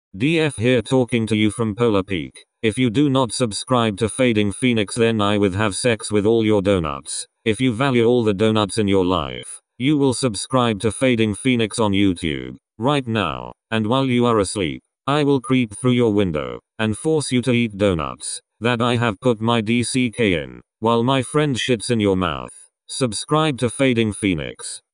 DF here talking to you from Polar Peak. If you do not subscribe to Fading Phoenix, then I would have sex with all your donuts. If you value all the donuts in your life, you will subscribe to Fading Phoenix on YouTube right now. And while you are asleep, I will creep through your window and force you to eat donuts that I have put my DCK in while my friend shits in your mouth. Subscribe to Fading Phoenix.